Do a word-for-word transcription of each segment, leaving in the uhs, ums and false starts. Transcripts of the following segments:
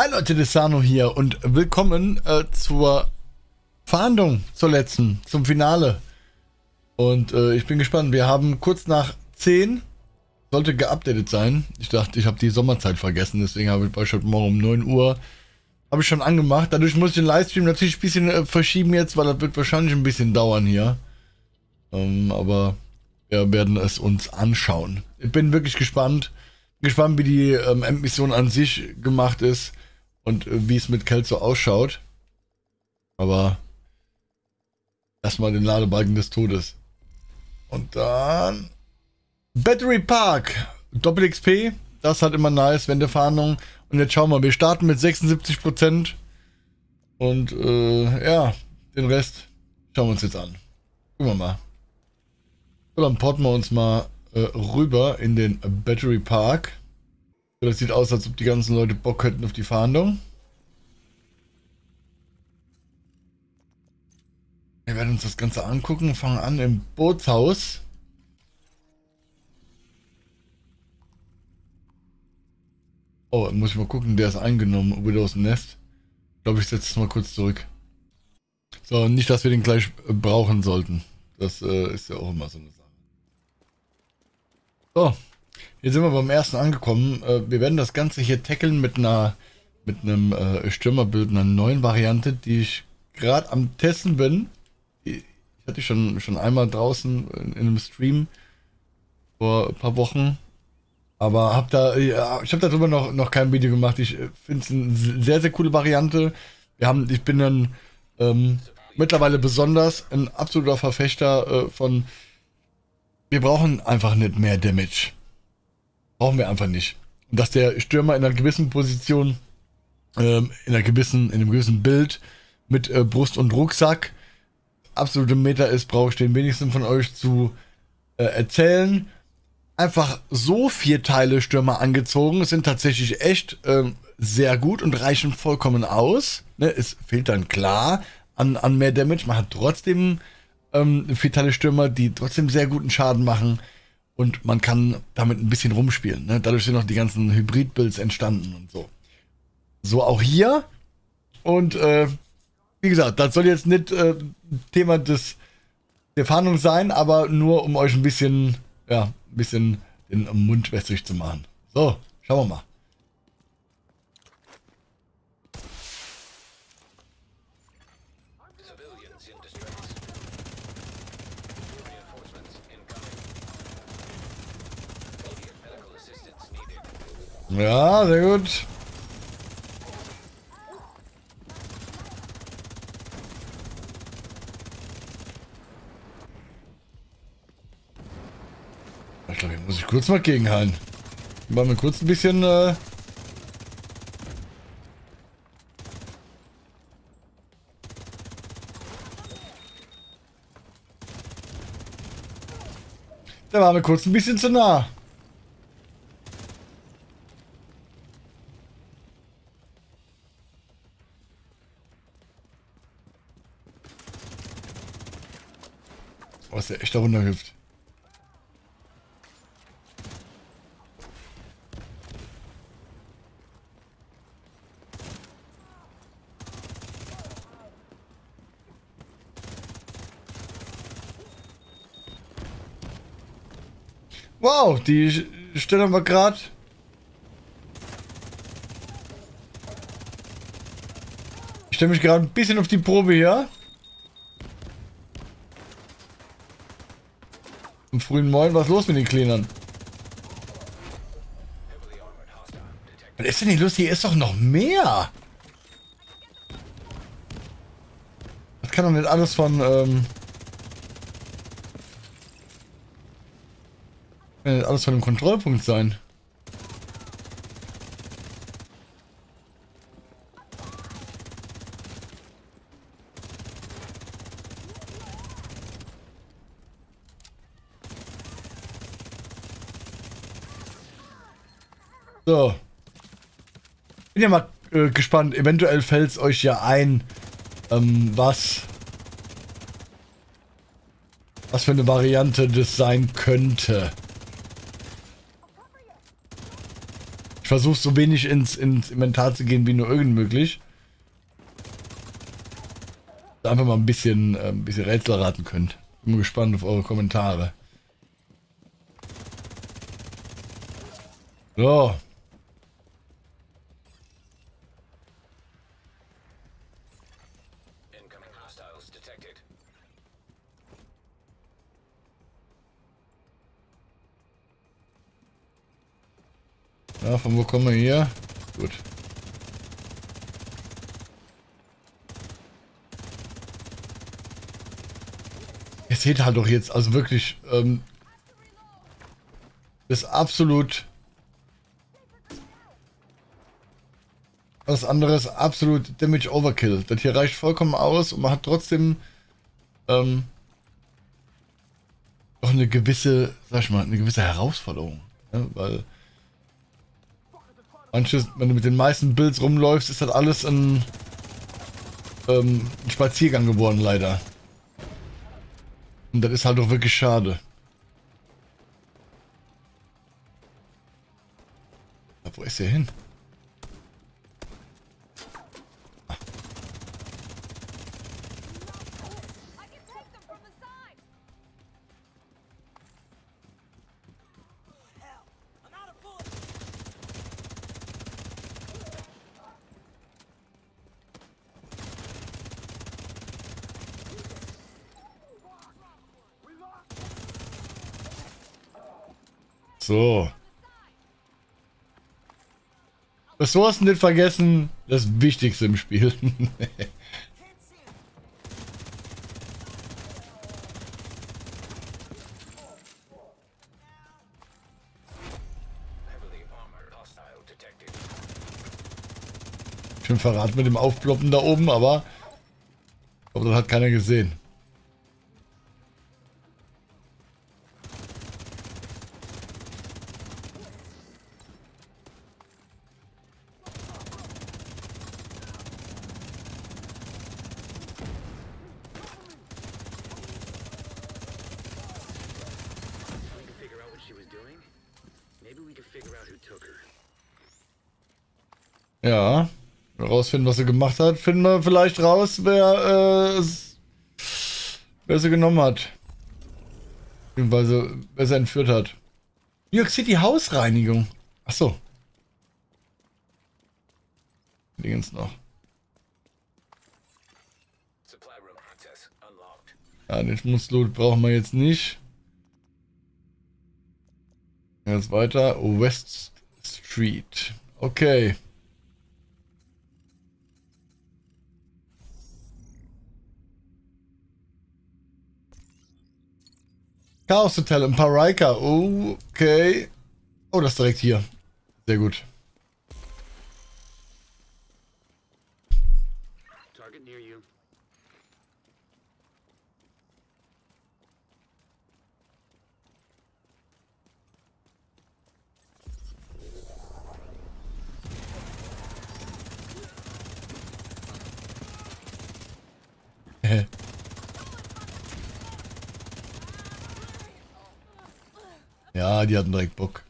Hi Leute, Desano hier und willkommen äh, zur Fahndung, zur letzten, zum Finale. Und äh, ich bin gespannt, wir haben kurz nach zehn, sollte geupdatet sein. Ich dachte, ich habe die Sommerzeit vergessen, deswegen habe ich heute Morgen um neun Uhr, habe ich schon angemacht. Dadurch muss ich den Livestream natürlich ein bisschen äh, verschieben jetzt, weil das wird wahrscheinlich ein bisschen dauern hier. Ähm, aber wir werden es uns anschauen. Ich bin wirklich gespannt. Gespannt, wie die ähm, Endmission an sich gemacht ist und äh, wie es mit Kelso ausschaut. Aber erstmal den Ladebalken des Todes. Und dann Battery Park, Doppel X P, das hat immer nice, wenn der Fahndung. Und jetzt schauen wir, wir starten mit sechsundsiebzig Prozent und äh, ja, den Rest schauen wir uns jetzt an. Gucken wir mal. So, dann porten wir uns mal äh, rüber in den Battery Park. So, das sieht aus, als ob die ganzen Leute Bock hätten auf die Fahndung. Wir werden uns das Ganze angucken, fangen an im Bootshaus. Oh, muss ich mal gucken, der ist eingenommen, Widows Nest. Ich glaube, ich setze es mal kurz zurück. So, nicht, dass wir den gleich äh, brauchen sollten. Das äh, ist ja auch immer so eine Sache. So, hier sind wir beim ersten angekommen. Äh, wir werden das Ganze hier tackeln mit einer mit einem äh, Stürmerbild, einer neuen Variante, die ich gerade am Testen bin. Ich hatte schon schon einmal draußen in, in einem Stream vor ein paar Wochen, aber habe da ja, ich habe darüber noch noch kein Video gemacht. Ich finde es eine sehr sehr coole Variante. Wir haben, ich bin dann ähm, mittlerweile besonders ein absoluter Verfechter äh, von. Wir brauchen einfach nicht mehr Damage. Brauchen wir einfach nicht. Und dass der Stürmer in einer gewissen Position, ähm, in einer gewissen, in einem gewissen Bild mit äh, Brust und Rucksack absolute Meter ist, brauche ich den wenigsten von euch zu äh, erzählen. Einfach so vier Teile Stürmer angezogen, sind tatsächlich echt ähm, sehr gut und reichen vollkommen aus. Ne? Es fehlt dann klar an, an mehr Damage. Man hat trotzdem Ähm, vier Teile Stürmer, die trotzdem sehr guten Schaden machen und man kann damit ein bisschen rumspielen. Ne? Dadurch sind noch die ganzen Hybrid-Builds entstanden und so. So auch hier. Und äh, wie gesagt, das soll jetzt nicht äh, Thema des, der Fahndung sein, aber nur um euch ein bisschen, ja, ein bisschen den Mund wässrig zu machen. So, schauen wir mal. Ja, sehr gut. Ich glaube, hier muss ich kurz mal gegenhalten. Machen wir kurz ein bisschen... Äh da waren wir kurz ein bisschen zu nah. Oh, ist der echt da runterhüpft. Wow, die stellen wir gerade. Ich stelle mich gerade ein bisschen auf die Probe hier. Am frühen Morgen, was ist los mit den Cleanern? Was ist denn nicht lustig? Hier ist doch noch mehr. Das kann doch nicht alles von, ähm... kann nicht alles von einem Kontrollpunkt sein. So. Bin ja mal äh, gespannt. Eventuell fällt es euch ja ein, ähm, was, was für eine Variante das sein könnte. Ich versuche so wenig ins, ins Inventar zu gehen wie nur irgend möglich. Einfach mal ein bisschen, äh, ein bisschen Rätsel raten könnt. Bin gespannt auf eure Kommentare. So. Ja, von wo kommen wir hier? Gut. Ihr seht halt doch jetzt, also wirklich, ähm, das ist absolut was anderes, absolut Damage Overkill. Das hier reicht vollkommen aus und man hat trotzdem ähm, auch eine gewisse, sag ich mal, eine gewisse Herausforderung. Ja, weil manches, wenn du mit den meisten Builds rumläufst, ist das alles ein, ähm, ein Spaziergang geworden, leider. Und das ist halt doch wirklich schade. Ja, wo ist der hin? Ah. So. Ressourcen nicht vergessen, das Wichtigste im Spiel. Schön verraten mit dem Aufploppen da oben, aber ich glaube, das hat keiner gesehen. Ja, rausfinden, was sie gemacht hat, finden wir vielleicht raus, wer, äh, wer sie genommen hat. Beziehungsweise, wer sie entführt hat. New York City Hausreinigung. Achso. Dingens noch. Ja, den Schmutzloot brauchen wir jetzt nicht. Jetzt weiter. West Street. Okay. Chaos Hotel in Paraika. Okay. Oh, das ist direkt hier. Sehr gut. Target near you. Ja, die hatten direkt Bock.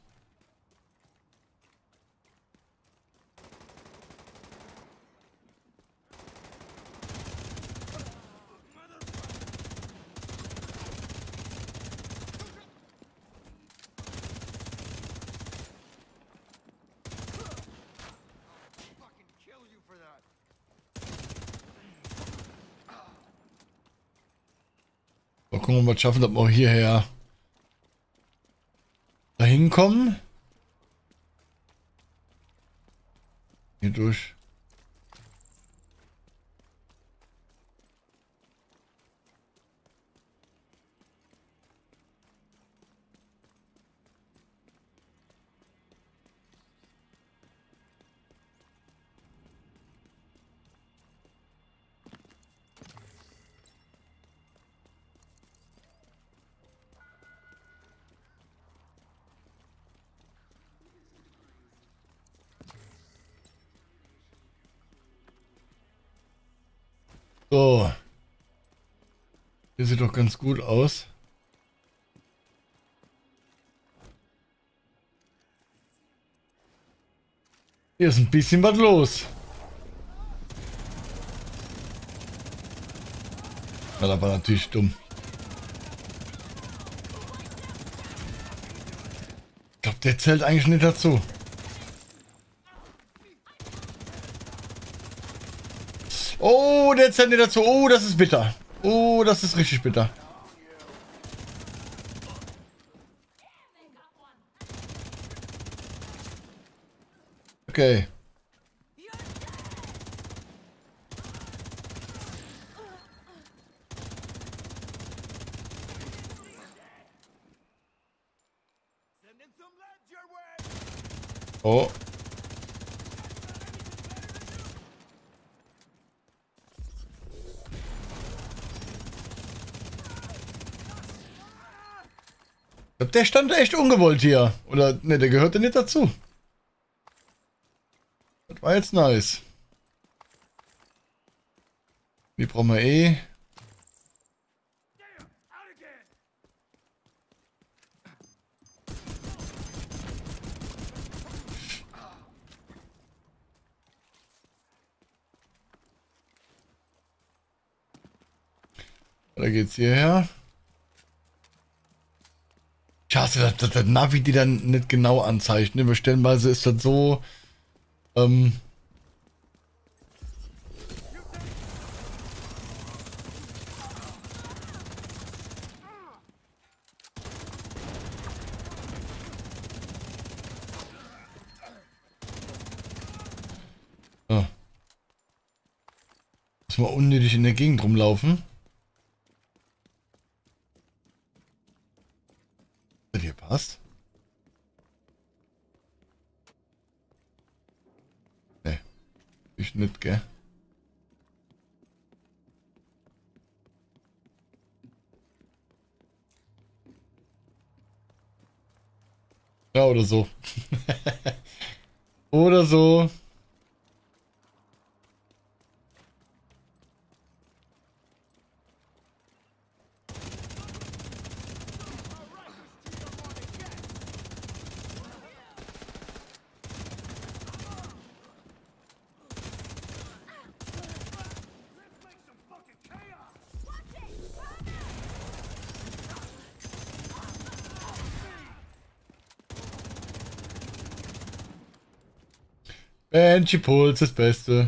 Mal gucken, ob wir es schaffen, dass wir auch hierher dahin kommen. Hier durch. So. Hier sieht doch ganz gut aus. Hier ist ein bisschen was los. Ja, das war natürlich dumm. Ich glaube, der zählt eigentlich nicht dazu. Oh, der zählt nicht dazu. Oh, das ist bitter. Oh, das ist richtig bitter. Okay. Oh. Der stand echt ungewollt hier. Oder, ne, der gehörte nicht dazu. Das war jetzt nice. Die brauchen wir eh. Da geht's hierher. Schade, dass, dass das Navi die dann nicht genau anzeigt. Ne? Stellenweise ist das so. Ähm, ah. Muss man unnötig in der Gegend rumlaufen. Das hier passt. Ne, ich nicht, gell? Ja, oder so. Oder so. Banshee Puls, das Beste.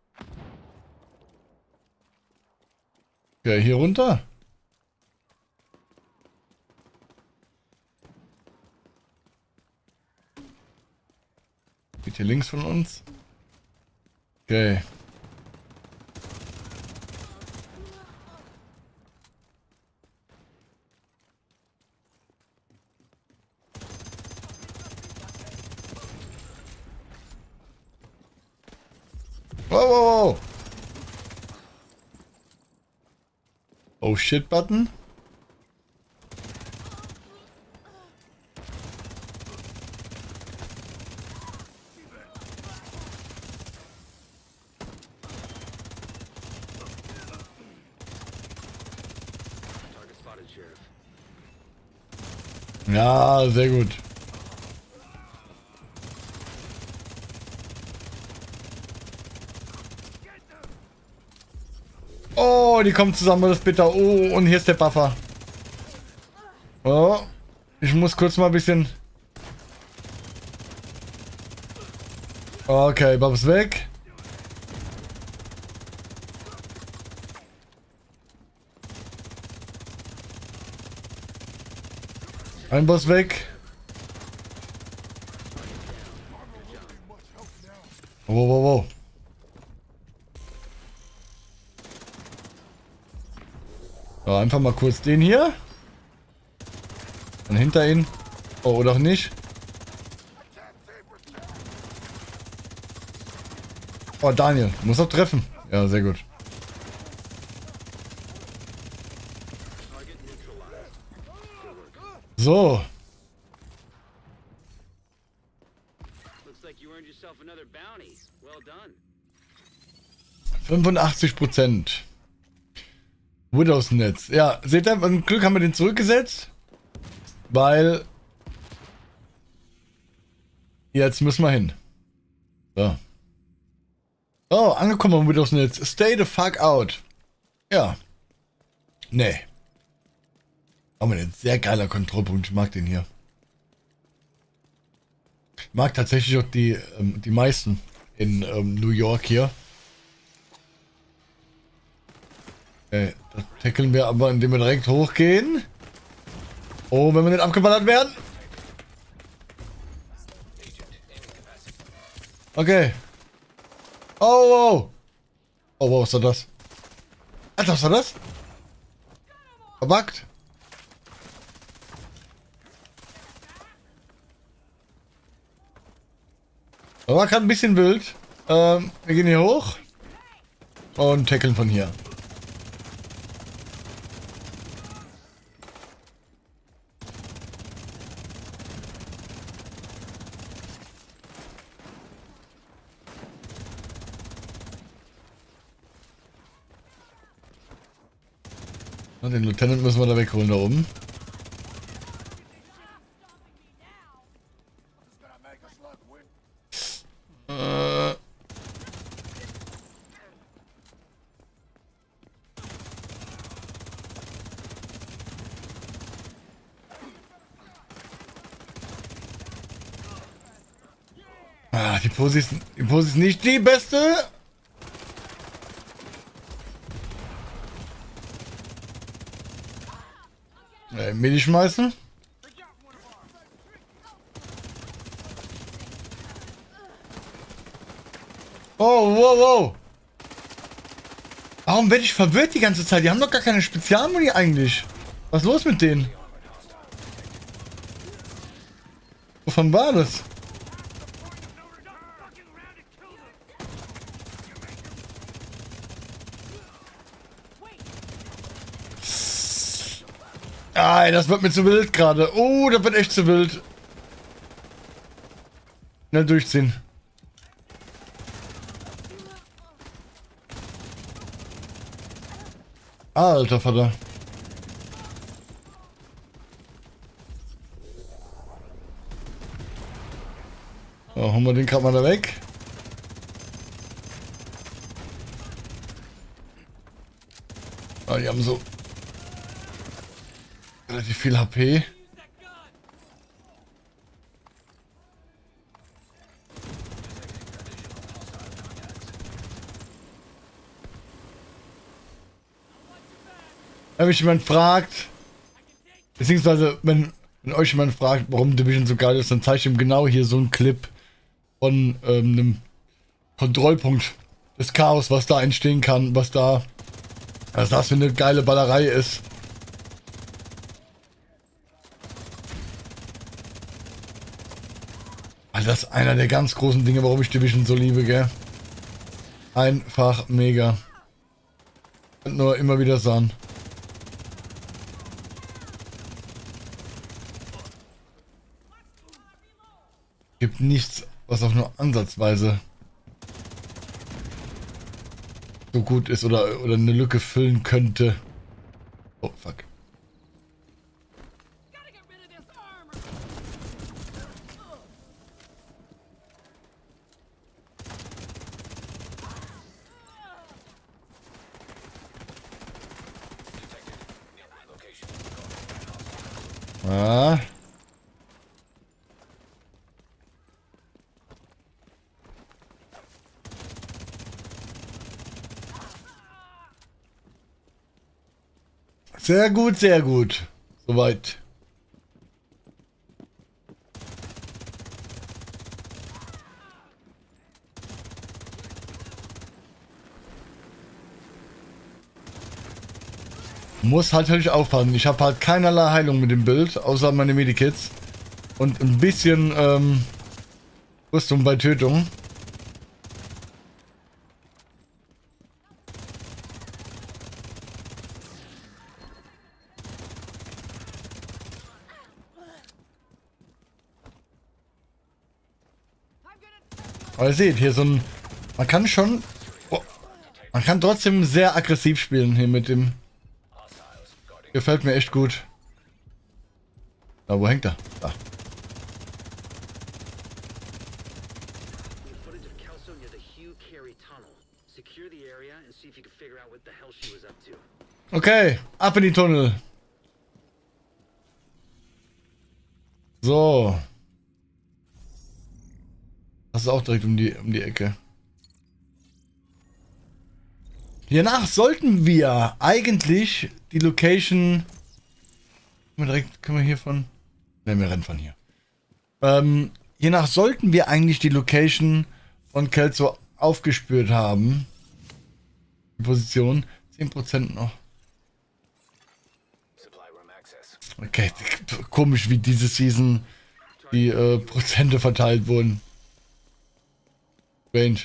Ja, hier runter. Geht hier links von uns. Okay. Wow, wow, wow. Oh shit Button. Ja, sehr gut. Oh, die kommen zusammen, das ist bitter. Oh, und hier ist der Buffer. Oh, ich muss kurz mal ein bisschen... Okay, Buffer ist weg. Ein Boss weg. Wow, wow, wow. So, einfach mal kurz den hier. Und hinter ihn. Oh, oder auch nicht. Oh, Daniel. Muss auch treffen. Ja, sehr gut. So. fünfundachtzig Prozent. Windows Netz. Ja, seht ihr, mit Glück haben wir den zurückgesetzt. Weil... Jetzt müssen wir hin. So. Oh, angekommen am Windows-Netz. Stay the fuck out. Ja. Nee. Aber ein sehr geiler Kontrollpunkt. Ich mag den hier. Ich mag tatsächlich auch die, ähm, die meisten in ähm, New York hier. Okay, das tackeln wir aber, indem wir direkt hochgehen. Oh, wenn wir nicht abgeballert werden. Okay. Oh, wow. Oh, wow, was war das? Alter, was war das? Verbuggt. Aber gerade ein bisschen wild. Ähm, wir gehen hier hoch. Und tackeln von hier. Den Lieutenant müssen wir da wegholen da oben. Äh. Ah, die Pose ist, die Pose ist nicht die beste. Äh, Medi schmeißen. Oh, wow, wow. Warum werde ich verwirrt die ganze Zeit? Die haben doch gar keine Spezialmuni eigentlich. Was ist los mit denen? Wovon war das? Nein, das wird mir zu wild gerade. Oh, das wird echt zu wild. Schnell durchziehen. Alter Vater. So, holen wir den gerade mal da weg. Ah, die haben so relativ viel H P. Wenn mich jemand fragt, beziehungsweise wenn, wenn euch jemand fragt, warum Division so geil ist, dann zeige ich ihm genau hier so einen Clip von ähm, einem Kontrollpunkt des Chaos, was da entstehen kann, was da, was das für eine geile Ballerei ist. Also das ist einer der ganz großen Dinge, warum ich Division so liebe, gell? Einfach mega. Und nur immer wieder sagen. Gibt nichts, was auch nur ansatzweise so gut ist oder, oder eine Lücke füllen könnte. Oh, fuck. Ah. Sehr gut, sehr gut. Soweit. Muss halt natürlich aufpassen. Ich habe halt keinerlei Heilung mit dem Bild, außer meine Medikits. Und ein bisschen ähm, Rüstung bei Tötung. Aber ihr seht, hier so ein... Man kann schon... Oh, man kann trotzdem sehr aggressiv spielen hier mit dem... Gefällt mir echt gut. Da, wo hängt er? Da. Okay, ab in die Tunnel. So. Das ist auch direkt um die, um die Ecke. Hiernach sollten wir eigentlich die Location... Können wir direkt, können wir hier von... Ne, wir rennen von hier. Ähm, hiernach sollten wir eigentlich die Location von Kelso aufgespürt haben. Die Position. zehn Prozent noch. Okay, komisch, wie diese Season die äh, Prozente verteilt wurden. Range.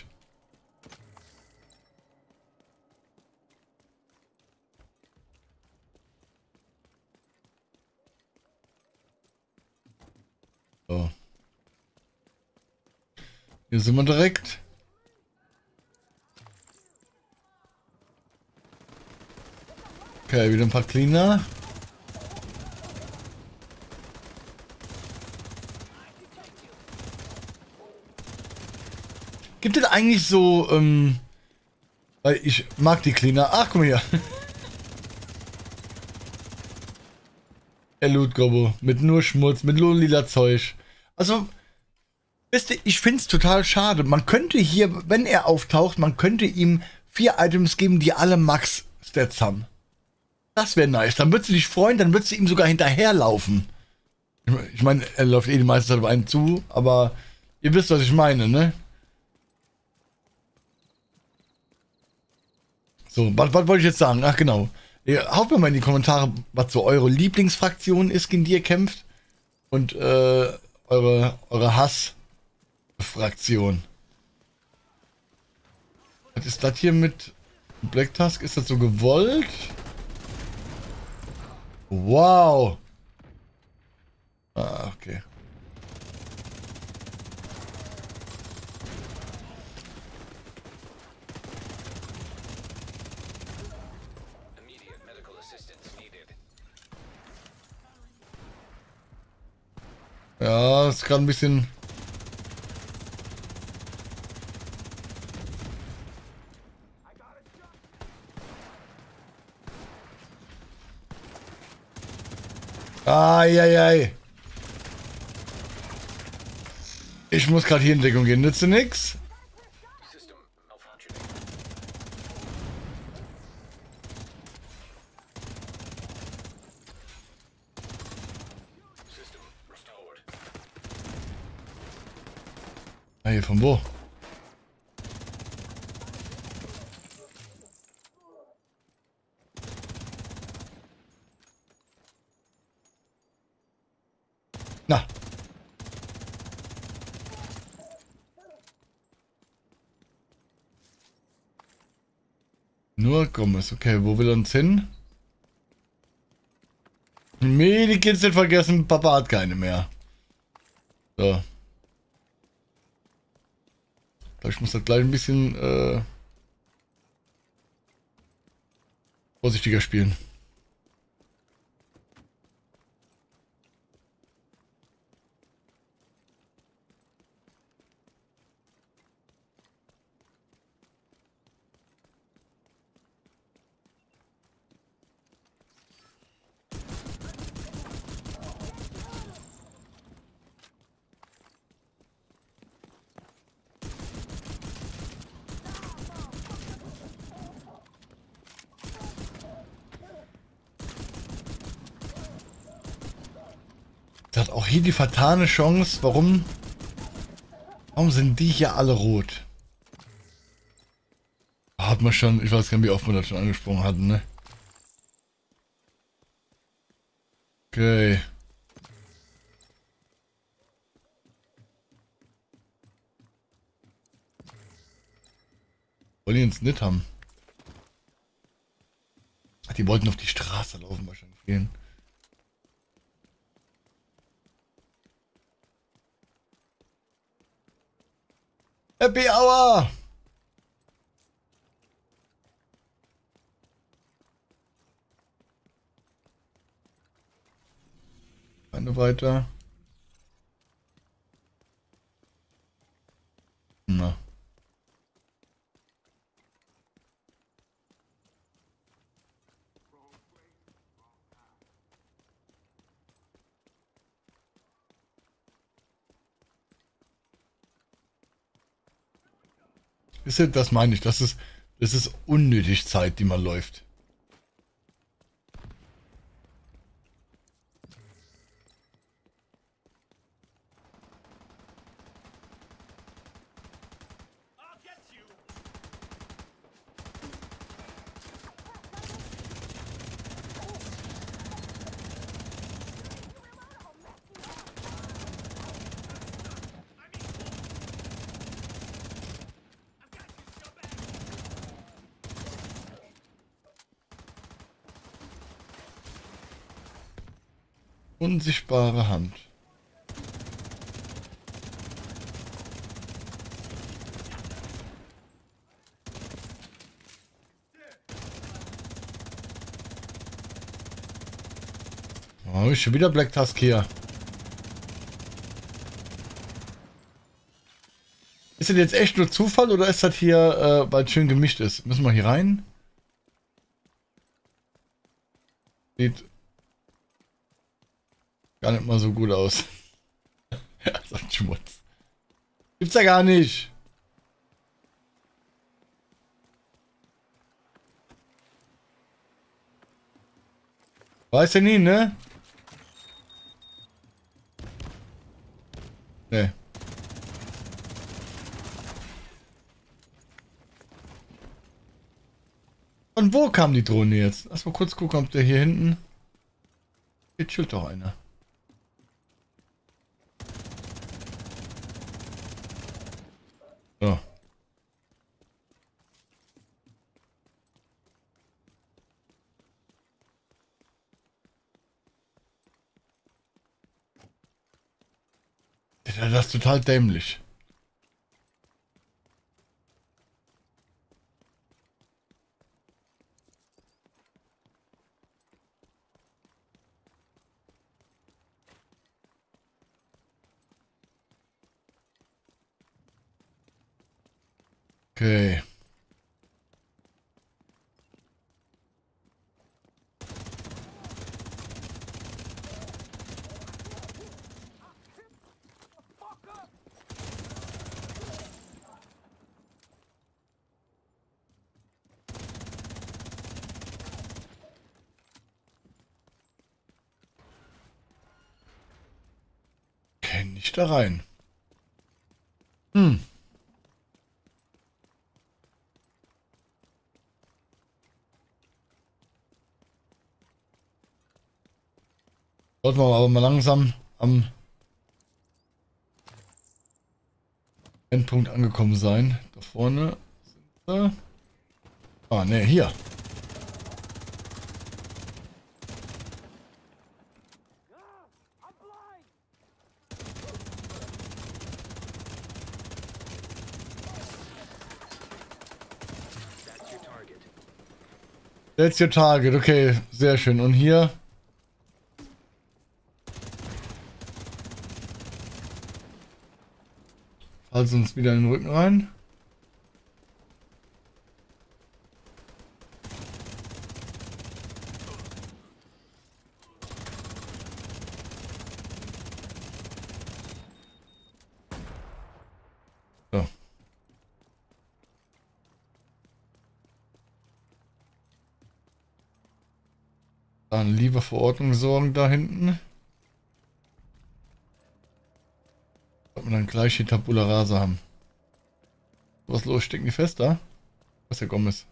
So. Hier sind wir direkt. Okay, wieder ein paar Cleaner. Gibt es eigentlich so, ähm, weil ich mag die Cleaner. Ach, guck mal hier. Der Loot-Gobo. Mit nur Schmutz, mit nur lila Zeug. Also, wisst ihr, ich finde es total schade. Man könnte hier, wenn er auftaucht, man könnte ihm vier Items geben, die alle Max-Stats haben. Das wäre nice. Dann würdest du dich freuen, dann würdest du ihm sogar hinterherlaufen. Ich meine, er läuft eh die meiste Zeit auf einen zu, aber ihr wisst, was ich meine, ne? So, was, was wollte ich jetzt sagen? Ach genau. Ja, haut mir mal in die Kommentare, was so eure Lieblingsfraktion ist, gegen die ihr kämpft. Und äh, eure, eure Hassfraktion. Was ist das hier mit Black Tusk? Ist das so gewollt? Wow. Ah, okay. Ja, ist gerade ein bisschen... Eieiei. Ich muss gerade hier in Deckung gehen, nütze nix. Ah, hier von wo? Na. Nur Gommes. Okay, wo will er uns hin? Medikits nicht vergessen, Papa hat keine mehr. So. Ich muss das gleich ein bisschen äh, vorsichtiger spielen. Das hat auch hier die vertane Chance. Warum? Warum sind die hier alle rot? Hat man schon, ich weiß gar nicht, wie oft wir das schon angesprochen hatten, ne? Okay. Wollen die uns nicht haben? Ach, die wollten auf die Straße laufen wahrscheinlich gehen. Happy Hour! Eine weiter. Na. Wisst ihr, das meine ich. Das ist, das ist unnötig Zeit, die man läuft. Unsichtbare Hand. Oh, ist schon wieder Black Tusk hier. Ist das jetzt echt nur Zufall oder ist das hier, äh, weil es schön gemischt ist? Müssen wir hier rein? Sieht gar nicht mal so gut aus. Ja, so ein Schmutz. Gibt's ja gar nicht. Weiß ja nie, ne? Ne. Von wo kam die Drohne jetzt? Lass mal kurz gucken, ob der hier hinten... Hier chillt doch einer. So. Das ist total dämlich. Okay. Okay, nicht da rein. Hm. Sollten wir aber mal langsam am Endpunkt angekommen sein. Da vorne sind wir. Ah, ne, hier. That's your target. Okay, sehr schön. Und hier? Also uns wieder in den Rücken rein. So. Dann lieber für Ordnung sorgen da hinten. Ob wir dann gleich die Tabula Rasa haben. Was los? Stecken die fest da? Was der Gomez?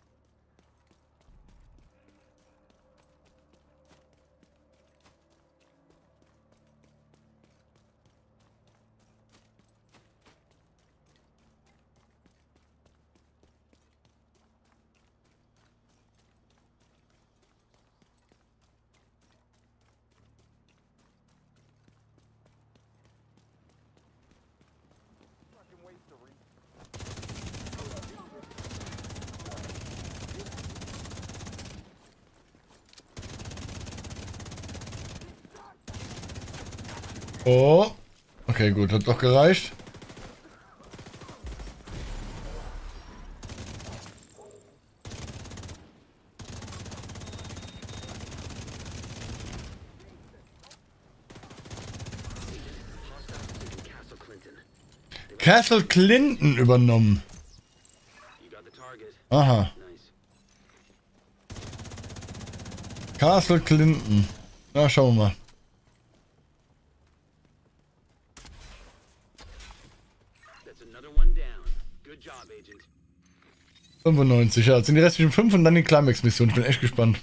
Oh. Okay, gut. Hat doch gereicht. Castle Clinton übernommen. Aha. Castle Clinton. Na, schauen wir mal. fünfundneunzig, ja. Jetzt sind die restlichen fünf und dann die Climax-Mission. Ich bin echt gespannt.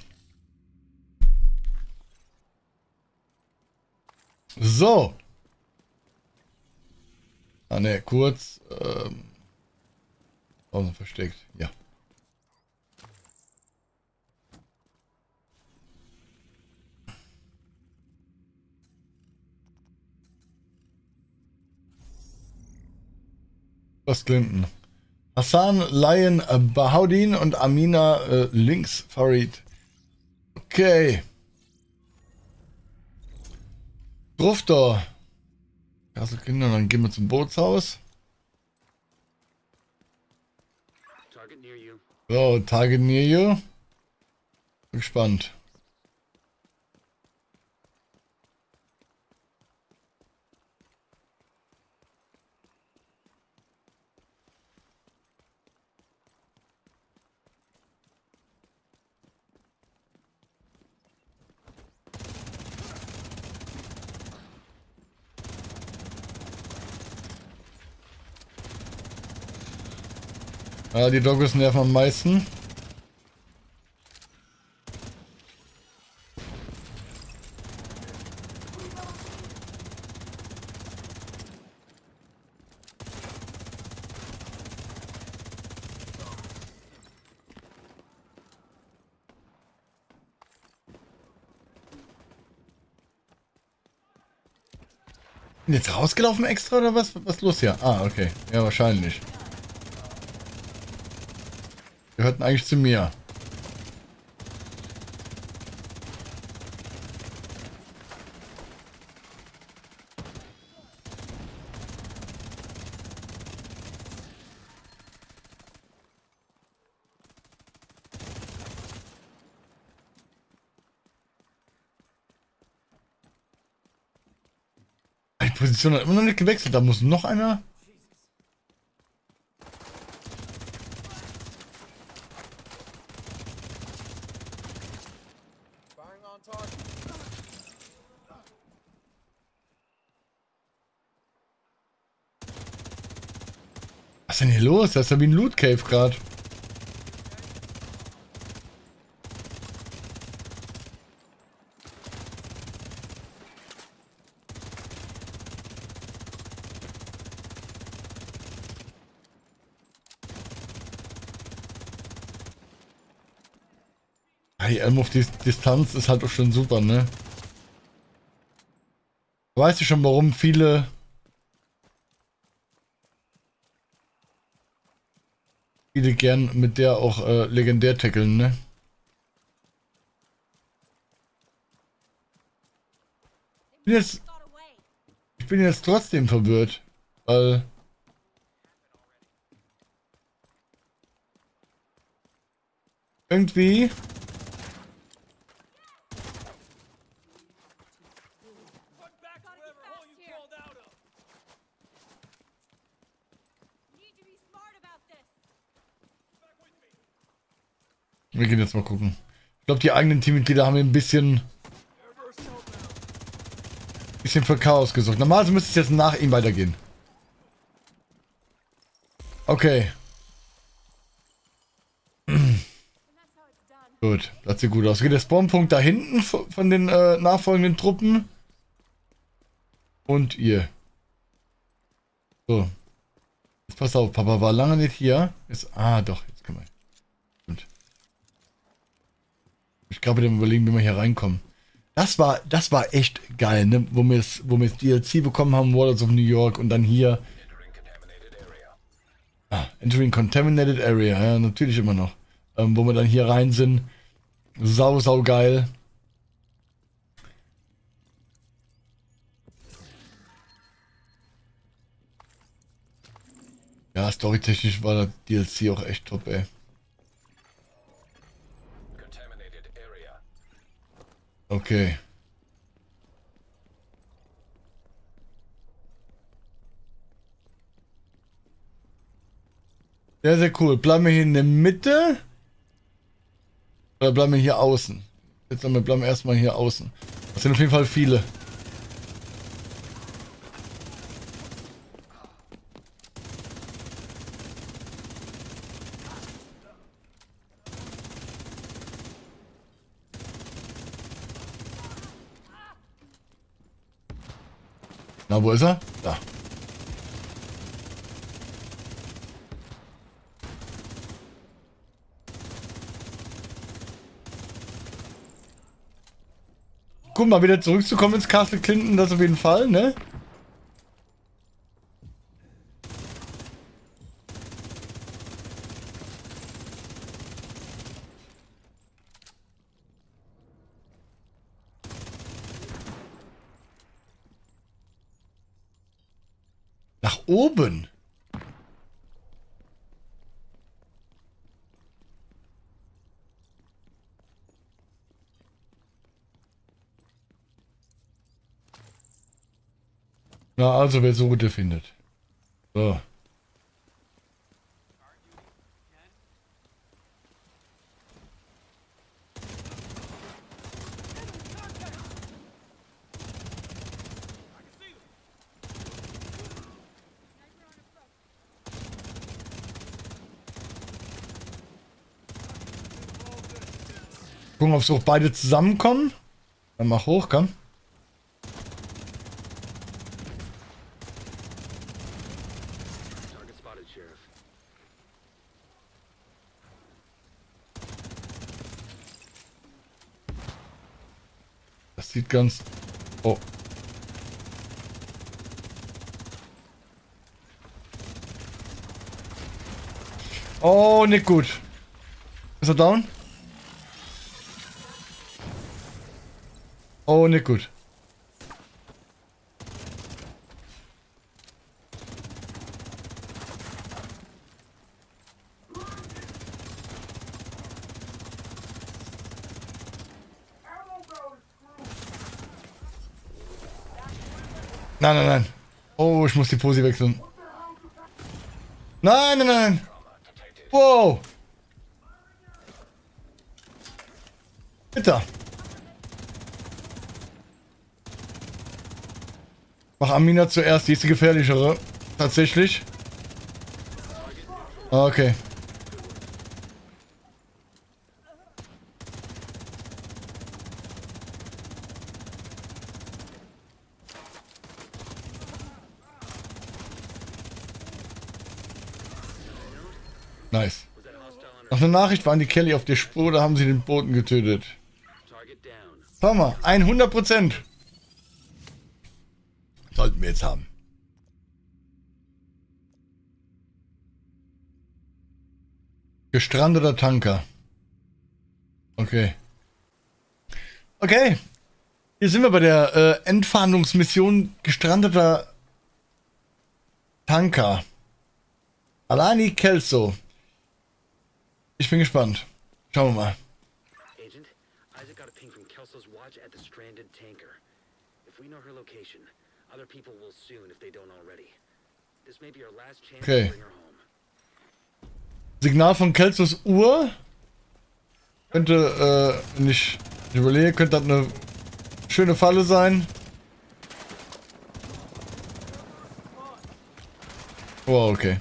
So. Ah, ne, kurz. Ähm. Außen versteckt. Ja. Was Clinton? Hassan, Lion, äh, Bahaudin und Amina äh, links, Farid. Okay. Grufter. Also Kinder, dann gehen wir zum Bootshaus. So, Target near you. Bin gespannt. Ja, die Doggos nerven am meisten. Jetzt rausgelaufen extra oder was? Was ist los hier? Ah, okay. Ja, wahrscheinlich. Gehörten eigentlich zu mir. Die Position hat immer noch nicht gewechselt. Da muss noch einer. Was ist denn hier los? Das ist ja wie ein Loot Cave gerade. Die Elm auf die Distanz ist halt auch schon super, ne? Weißt du schon, warum viele viele gern mit der auch äh, legendär tackeln, ne? Ich bin jetzt, ich bin jetzt trotzdem verwirrt, weil irgendwie wir gehen jetzt mal gucken. Ich glaube, die eigenen Teammitglieder haben ein bisschen bisschen für Chaos gesorgt. Normalerweise müsste es jetzt nach ihm weitergehen. Okay. Gut, das sieht gut aus. Geht der Spawnpunkt da hinten von den äh, nachfolgenden Truppen. Und ihr. So. Jetzt pass auf, Papa war lange nicht hier. Jetzt, ah, doch, jetzt können wir. Stimmt. Ich glaube, wir überlegen, wie wir hier reinkommen. Das war, das war echt geil, ne? Wo wir es, wo wir das D L C bekommen haben, Warlords of New York und dann hier. Ah, Entering Contaminated Area, ja, natürlich immer noch. Ähm, wo wir dann hier rein sind. Sau, sau geil. Ja, storytechnisch war das D L C auch echt top, ey. Okay. Sehr, sehr cool. Bleiben wir hier in der Mitte? Oder bleiben wir hier außen? Jetzt sagen wir, bleiben wir erstmal hier außen. Das sind auf jeden Fall viele. Na, wo ist er? Da. Guck mal, wieder zurückzukommen ins Castle Clinton, das auf jeden Fall, ne? Nach oben. Na, also wer so Route findet. So. Gucken, ob es auch beide zusammenkommen. Dann mach hoch, komm. Das sieht ganz... Oh. Oh, nicht gut. Ist er down? Oh, nicht gut. Nein, nein, nein. Oh, ich muss die Posi wechseln. Nein, nein, nein. Wow. Bitte. Mach Amina zuerst, die ist die gefährlichere. Tatsächlich. Okay. Nice. Noch eine Nachricht, waren die Kelly auf der Spur oder haben sie den Boten getötet? Schau mal, hundert Prozent. Sollten wir jetzt haben. Gestrandeter Tanker. Okay. Okay. Hier sind wir bei der äh, Endfahndungsmission gestrandeter Tanker. Alani Kelso. Ich bin gespannt. Schauen wir mal. Agent, Isaac got a ping from Kelso's watch at the stranded tanker. If we know her location, other people will soon if they don't already. This may be our last chance Okay. to bring her home. Signal von Kelsos Uhr. Könnte, äh, nicht ich überlege, könnte das eine schöne Falle sein. Oh, okay.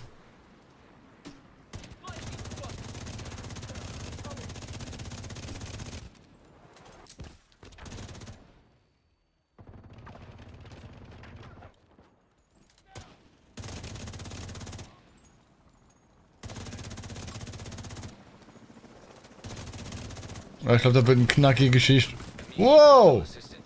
Ich glaube, da wird eine knackige Geschichte. Wow!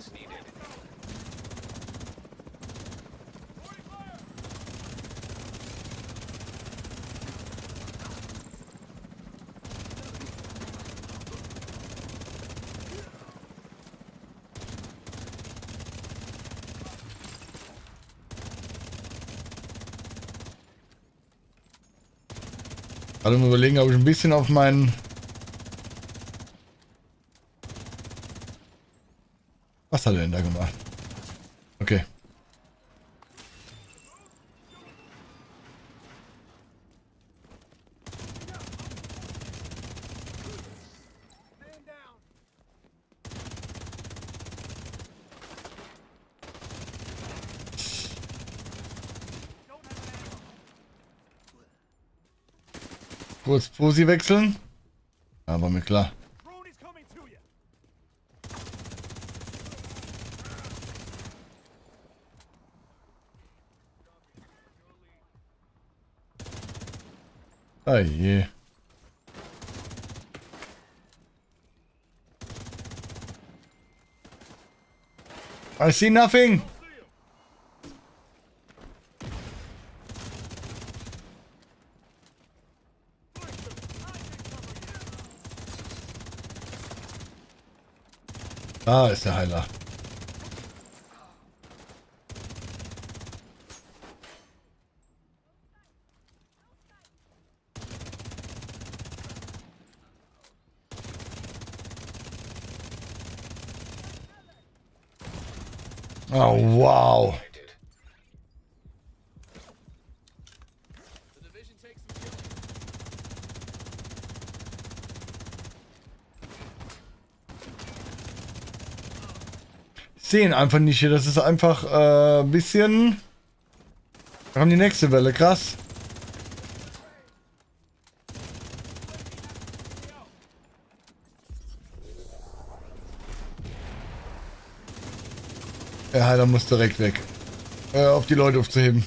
Gerade mal überlegen, ob ich ein bisschen auf meinen... Was hat er denn da gemacht? Okay. Kurz Posi wechseln. Aber mir klar. Ah je. I see nothing. Da ist der Heiler. Oh, wow. Sehen einfach nicht hier. Das ist einfach äh, ein bisschen. Wir haben die nächste Welle. Krass. Der Heiler muss direkt weg. Äh, auf die Leute aufzuheben.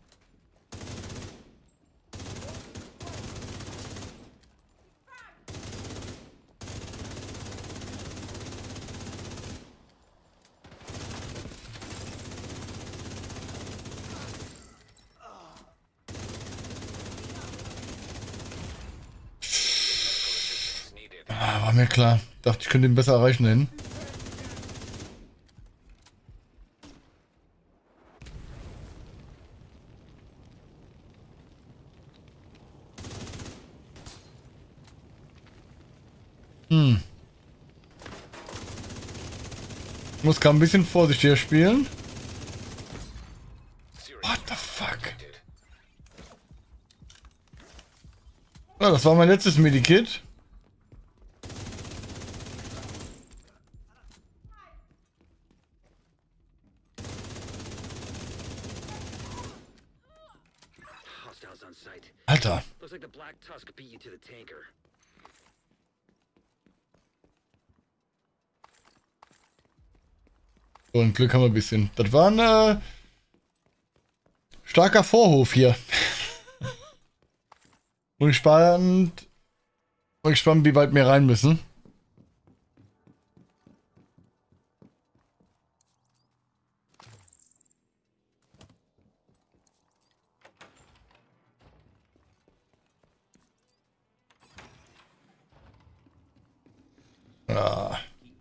Ah, war mir klar. Dachte, ich könnte ihn besser erreichen hin. Hm. Muss gerade ein bisschen vorsichtiger spielen. What the fuck? Ja, das war mein letztes Medikit. Alter. So, ein Glück haben wir ein bisschen. Das war ein äh, starker Vorhof hier. Und gespannt. Und gespannt, wie weit wir rein müssen. Ah.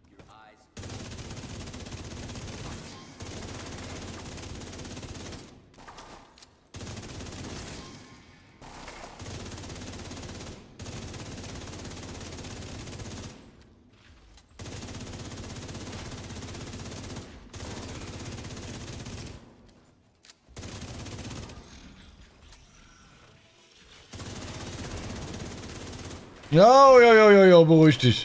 Ja, ja, ja, ja, ja, beruhig dich.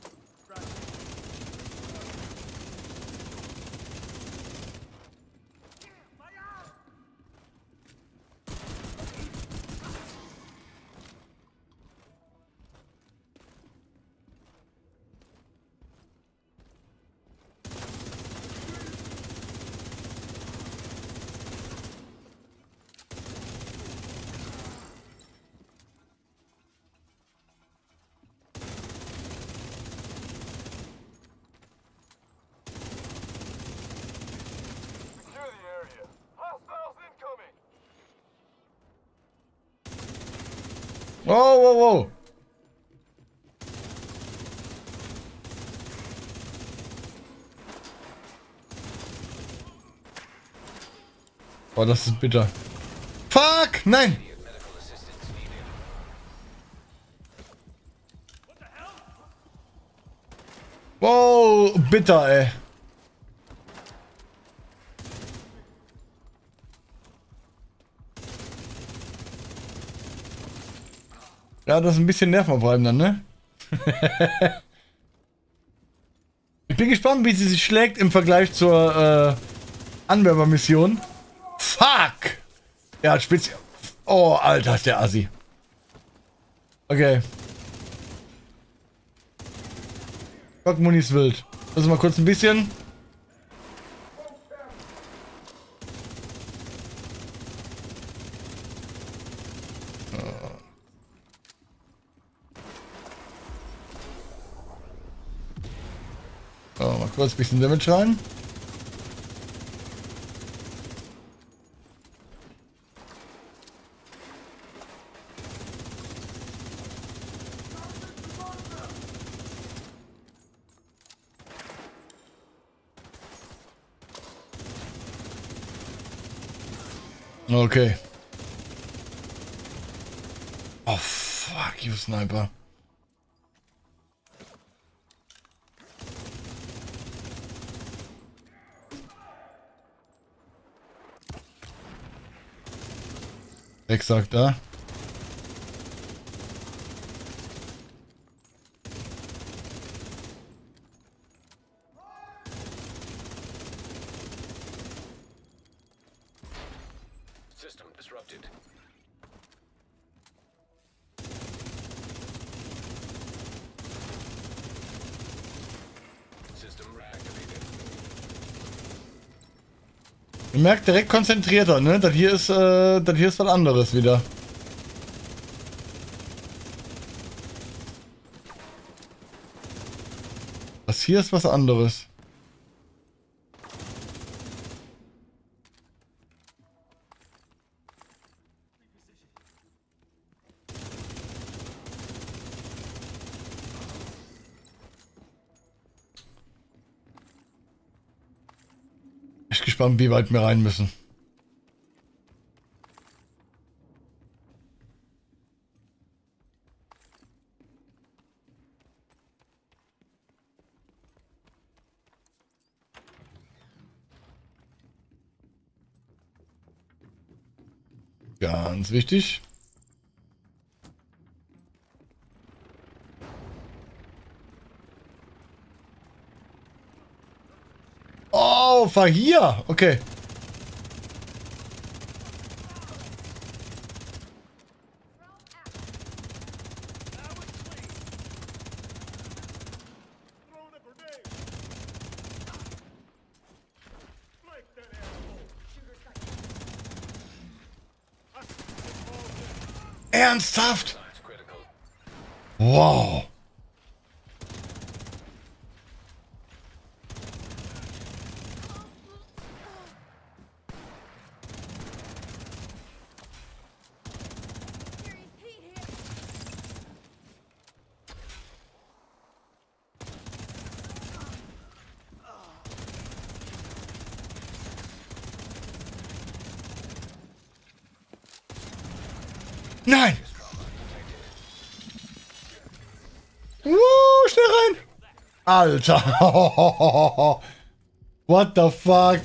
Wow, wow, wow. Oh, das ist bitter. Fuck! Nein! Wow, bitter, ey. Ja, das ist ein bisschen nervenaufreibend dann, ne? Ich bin gespannt, wie sie sich schlägt im Vergleich zur äh, Anwerbermission. Fuck! Er hat speziell... Oh, Alter, ist der Assi. Okay. Glockmuni ist wild. Lass mal kurz ein bisschen. So, mal kurz ein bisschen Damage rein. Okay. Oh, fuck you, Sniper. Exakt, da. System disrupted. System reactivated. Ihr merkt direkt konzentrierter, ne? Das hier ist, äh, das hier ist was anderes wieder. Das hier ist was anderes. Ich bin gespannt, wie weit wir rein müssen. Ganz wichtig. Oh, war hier. Okay. Ernsthaft? Wow. Nein! Uh, schnell rein! Alter! What the fuck?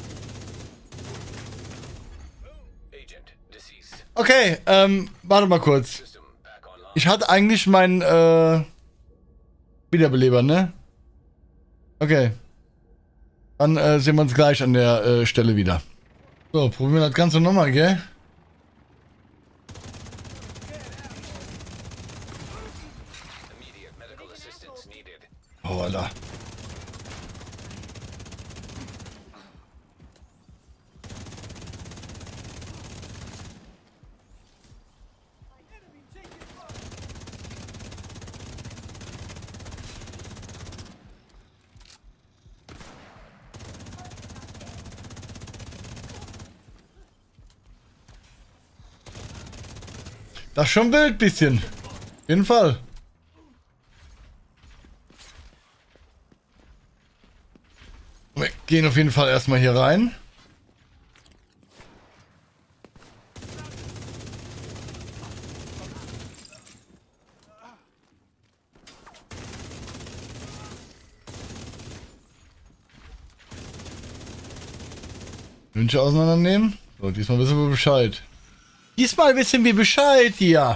Okay, ähm, warte mal kurz. Ich hatte eigentlich meinen, äh, Wiederbeleber, ne? Okay. Dann äh, sehen wir uns gleich an der äh, Stelle wieder. So, probieren wir das Ganze nochmal, gell? Oh, Alter. Das ist schon wild, bisschen. Auf jeden Fall. Wir gehen auf jeden Fall erstmal hier rein. Wünsche auseinandernehmen. So, diesmal wissen wir Bescheid. Diesmal wissen wir Bescheid hier.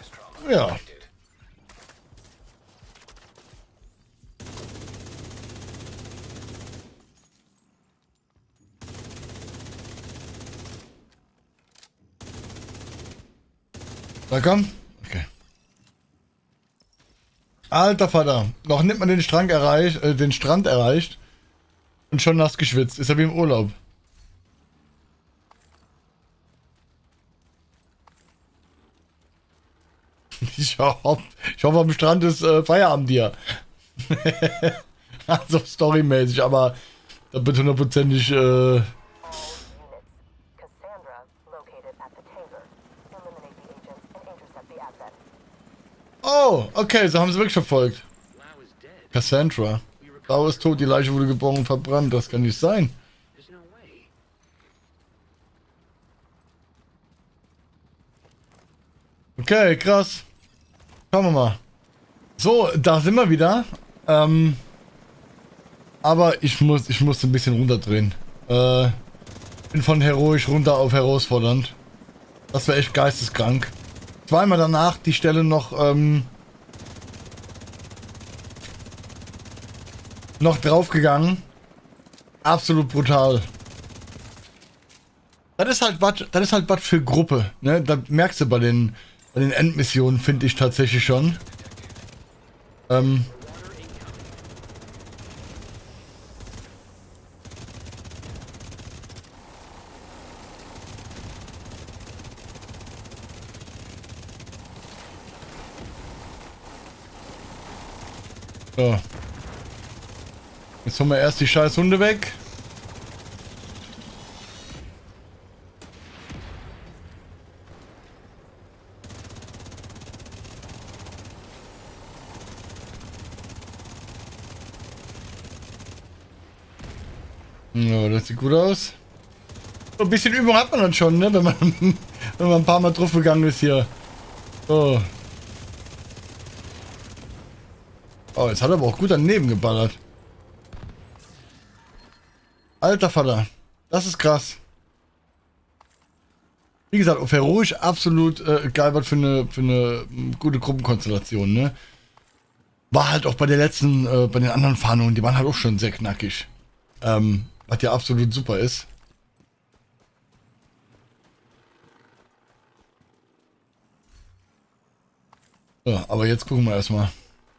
Ja. Na komm. Okay. Alter Vater. Noch nicht mal den Strand erreicht, äh, den Strand erreicht. Und schon nass geschwitzt. Ist ja wie im Urlaub. Ich hoffe, ich hoffe am Strand ist äh, Feierabend hier. Also storymäßig, aber da wird hundertprozentig äh, oh, okay, so haben sie wirklich verfolgt. Cassandra. Lau ist tot, die Leiche wurde geborgen und verbrannt. Das kann nicht sein. Okay, krass. Schauen wir mal. So, da sind wir wieder. Ähm, aber ich muss, ich muss ein bisschen runterdrehen. Äh, bin von heroisch runter auf herausfordernd. Das wäre echt geisteskrank. Zweimal danach die Stelle noch, ähm, noch draufgegangen. Absolut brutal. Das ist halt was, das ist halt was für Gruppe, ne? Da merkst du bei den, bei den Endmissionen, finde ich tatsächlich schon. Ähm. So. Jetzt holen wir erst die scheiß Hunde weg. Ja, das sieht gut aus. So ein bisschen Übung hat man dann schon, ne? Wenn man, wenn man ein paar Mal drauf gegangen ist hier. So. Oh, jetzt hat er aber auch gut daneben geballert. Alter Vater. Das ist krass. Wie gesagt, auf heroisch absolut äh, geil, was für eine, für eine gute Gruppenkonstellation, ne? War halt auch bei der letzten, äh, bei den anderen Fahndungen, die waren halt auch schon sehr knackig. Ähm, was ja absolut super ist. So, aber jetzt gucken wir erstmal.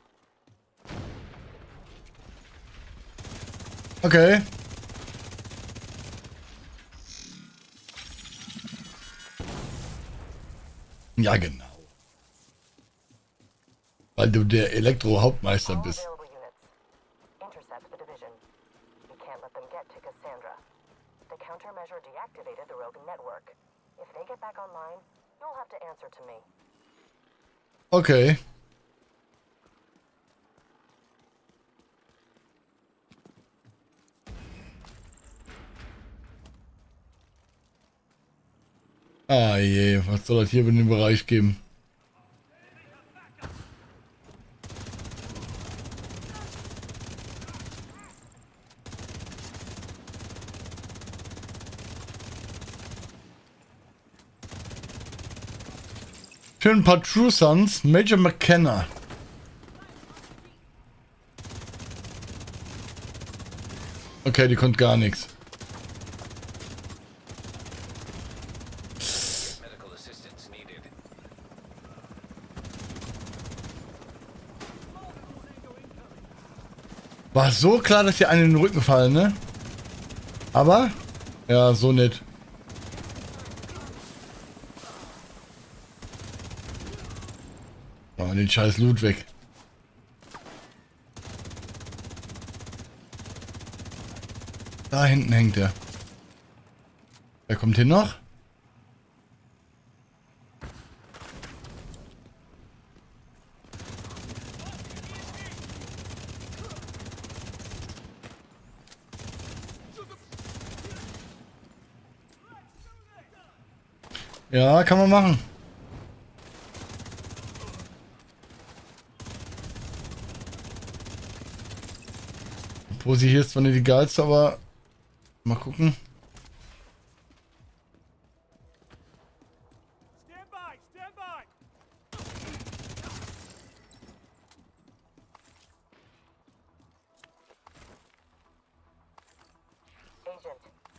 Okay. Ja, genau. Weil du der Elektro-Hauptmeister bist. Okay. Ah je, was soll das hier in dem Bereich geben? Für ein paar True Sons, Major McKenna. Okay, die konnte gar nichts. War so klar, dass hier einen in den Rücken fallen, ne? Aber, ja, so nicht. Machen wir den scheiß Loot weg. Da hinten hängt er. Wer kommt hier noch? Ja, kann man machen. Obwohl sie hier ist zwar nicht die geilste, aber mal gucken.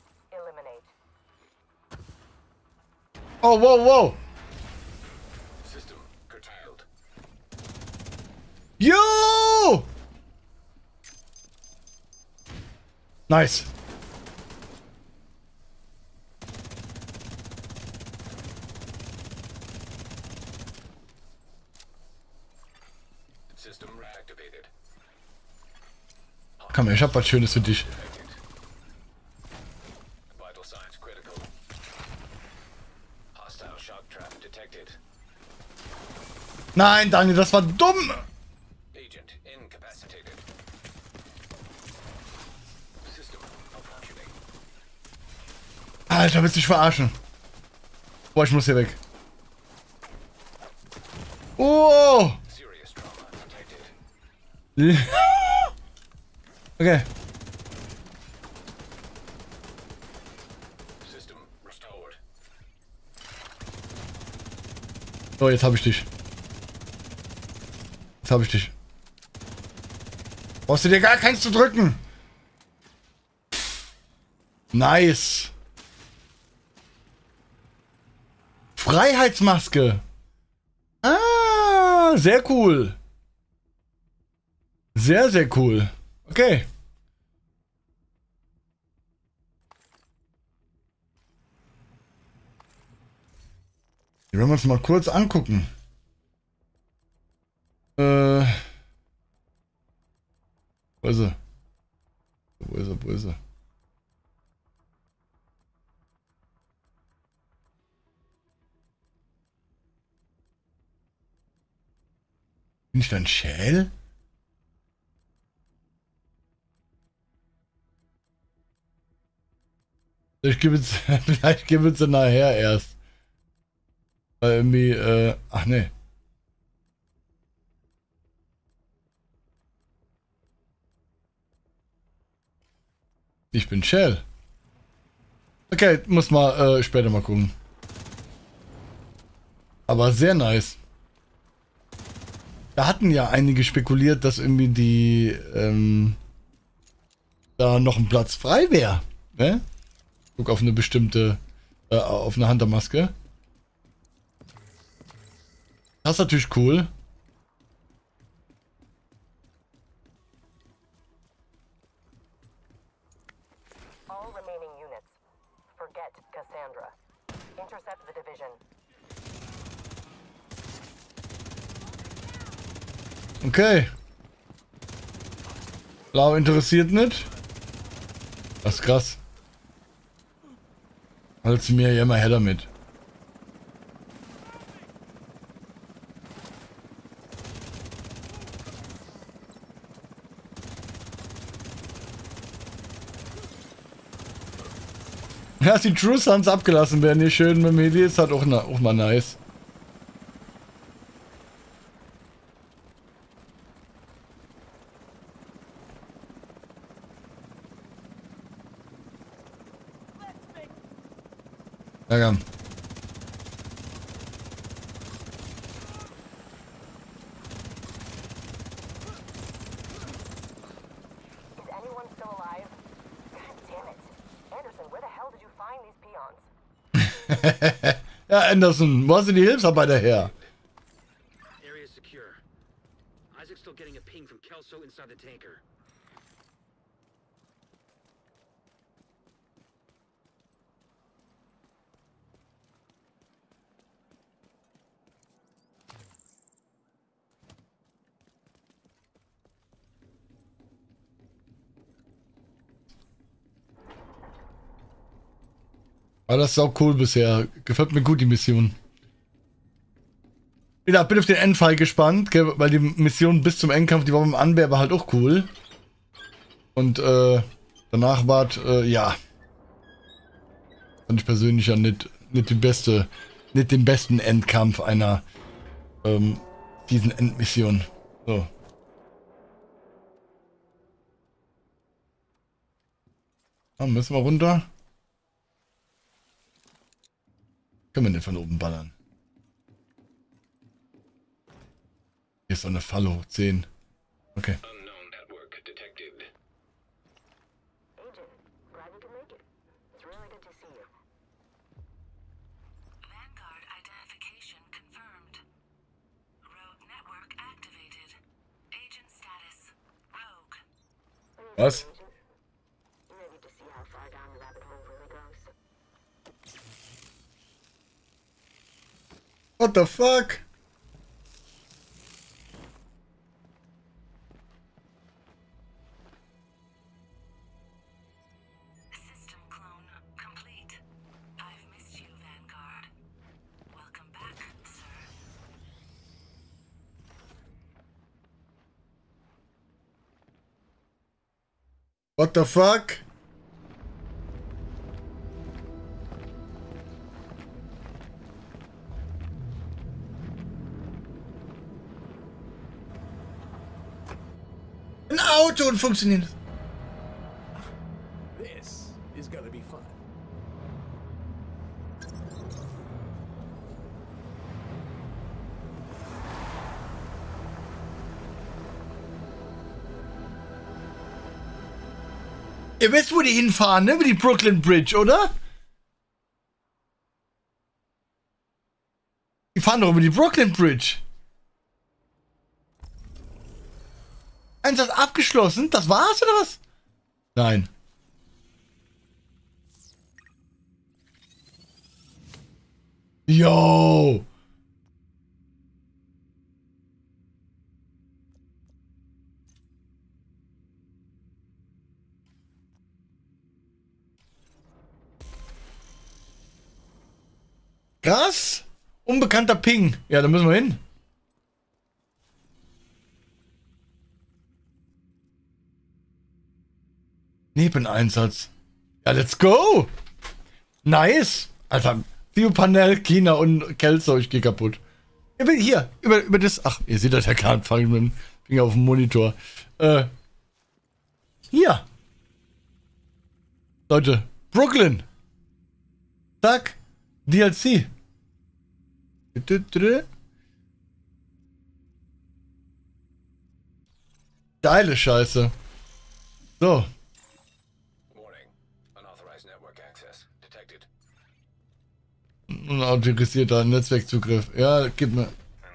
Oh, wow, wow. Nice. Komm, ich hab was Schönes für dich. Nein, Daniel, das war dumm! Alter, willst du dich verarschen? Boah, ich muss hier weg. Oh! Okay. So, jetzt habe ich dich. Jetzt habe ich dich. Brauchst du dir gar keins zu drücken. Nice. Freiheitsmaske. Ah, sehr cool. Sehr, sehr cool. Okay. Die werden wir uns mal kurz angucken. Äh. Wo ist er? Wo ist er? Wo ist er? Bin ich dann Schäl? Ich gebe jetzt, vielleicht gebe ich sie nachher erst. Weil irgendwie, äh, ach nee. Ich bin Shell. Okay, muss mal äh, später mal gucken. Aber sehr nice. Da hatten ja einige spekuliert, dass irgendwie die, ähm, da noch ein Platz frei wäre. Ne? Guck auf eine bestimmte, äh, auf eine Hunter-Maske. Das ist natürlich cool. All remaining units, forget Cassandra. Intercept the division. Okay. Blau interessiert nicht. Das ist krass. Halt's mir ja mal her damit. Ja, dass die True Sons abgelassen werden, hier schön mit Medi, ist halt auch, na, auch mal nice. Ja, ja. Ja, Anderson, wo hast du die Hilfsarbeiter her? Area secure. Isaac's still getting a ping from Kelso inside the tanker. Aber das ist auch cool bisher. Gefällt mir gut, die Mission. Ja, bin auf den Endfall gespannt, weil die Mission bis zum Endkampf, die war beim Anwerber halt auch cool. Und äh, danach war äh, ja. Fand ich persönlich ja nicht, nicht die beste, nicht den besten Endkampf einer ähm, diesen Endmission. So. Dann müssen wir runter. Können wir nicht von oben ballern. Hier ist so eine Fallo. zehn. Okay. Was? What the fuck? System clone complete. I've missed you, Vanguard. Welcome back, sir. What the fuck? Ein Auto und funktioniert. This is gonna be fun. Ihr wisst, wo die hinfahren, ne? Über die Brooklyn Bridge, oder? Die fahren doch über die Brooklyn Bridge. Einsatz abgeschlossen? Das war's, oder was? Nein. Yo! Krass! Unbekannter Ping. Ja, da müssen wir hin. Nebeneinsatz. Ja, let's go! Nice! Alter, Biopanel, China und Kelso, ich geh kaputt. Hier, über, über das. Ach, ihr seht das ja gar nicht, fange ich mit dem Finger auf dem Monitor. Äh. Hier. Leute, Brooklyn. Zack. D L C. Geile Scheiße. So. Unautorisierter Netzwerkzugriff. Ja, gib mir.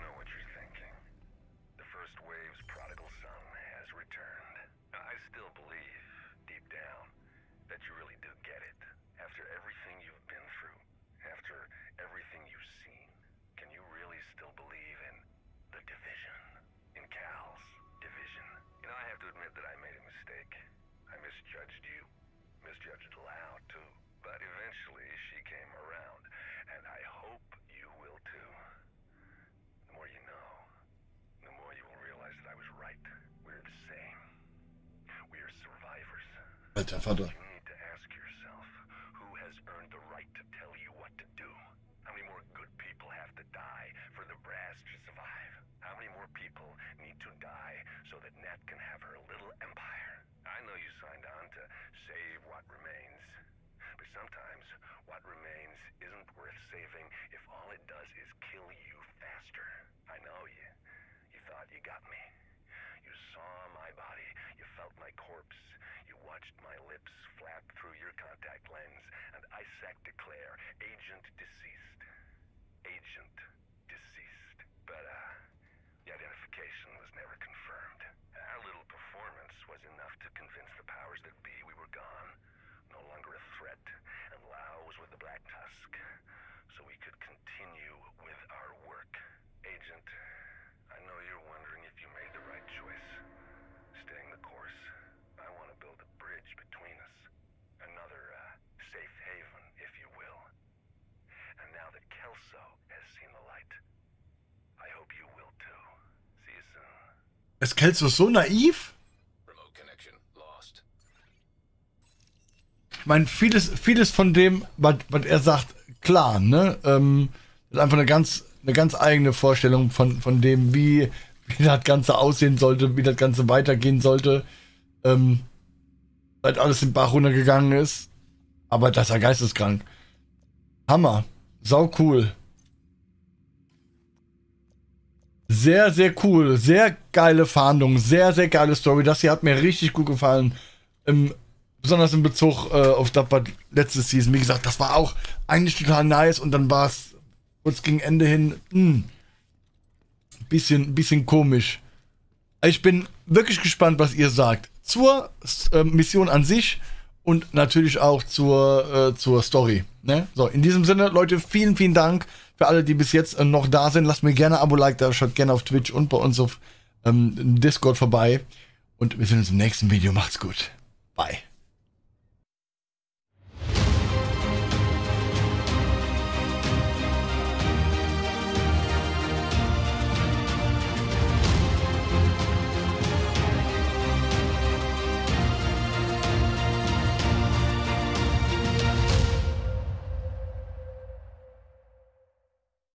Alter Vater. Ist Kelso so naiv? Ich meine, vieles, vieles von dem, was, was er sagt, klar, ne? Ähm, ist einfach eine ganz, eine ganz eigene Vorstellung von, von dem, wie, wie das Ganze aussehen sollte, wie das Ganze weitergehen sollte. Ähm, seit alles im Bach runtergegangen ist. Aber das ist ja geisteskrank. Hammer. Sau cool. Sehr, sehr cool. Sehr geile Fahndung. Sehr, sehr geile Story. Das hier hat mir richtig gut gefallen. Im, besonders in Bezug äh, auf das letzte Season. Wie gesagt, das war auch eigentlich total nice. Und dann war es kurz gegen Ende hin mh, bisschen, bisschen komisch. Ich bin wirklich gespannt, was ihr sagt. Zur äh, Mission an sich und natürlich auch zur, äh, zur Story. Ne? So, in diesem Sinne, Leute, vielen, vielen Dank Für alle, die bis jetzt äh, noch da sind, lasst mir gerne ein Abo, Like da, schaut gerne auf Twitch und bei uns auf ähm, Discord vorbei. Und wir sehen uns im nächsten Video. Macht's gut. Bye.